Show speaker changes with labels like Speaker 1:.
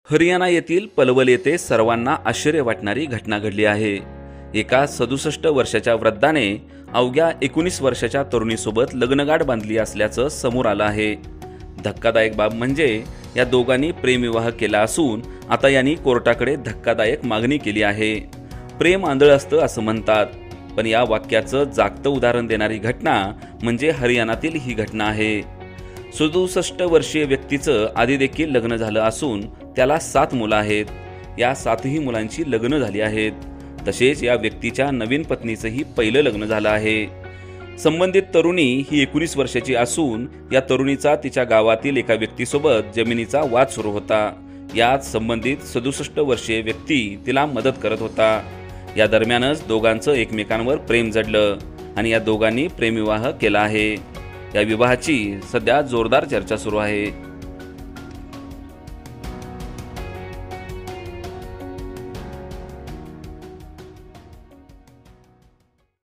Speaker 1: हरियाणा येथील पलवल येथे सर्वांना आश्चर्य वाटणारी घटना घडली आहे। एका 67 वर्षाच्या वृद्धाने अवघ्या 19 वर्षाच्या तरुणीसोबत लग्नगाठ बांधली असल्याचं समोर आलं आहे। धक्कादायक बाब म्हणजे या दोघांनी प्रेमविवाह केला असून आता यांनी कोर्टाकडे धक्कादायक मागणी केली आहे। प्रेम आंधळ असतं असं म्हणतात, पण या वाक्याचं जागतं उदाहरण देणारी घटना म्हणजे हरियाणातील ही घटना आहे। 67 वर्षीय व्यक्तीचं आधी देखील लग्न झालं असून त्याला 7 मुलं आहेत। या 7ही मुलांची लग्न झाली आहेत। तसेच या व्यक्तीच्या नवीन पत्नीचंही पहिलं लग्न झालं आहे। संबंधित तरुणी ही 19 वर्षाची असून या तरुणीचा तिच्या गावातील एका व्यक्तीसोबत जमिनीचा वाद सुरू होता। यात संबंधित 67 वर्षीय व्यक्ती तिला मदत करत होता। या दरम्यानच दोघांचं एकमेकांवर प्रेम जडलं आणि या दोघांनी प्रेमविवाह केला आहे। या विवाहाची सध्या जोरदार चर्चा सुरू आहे।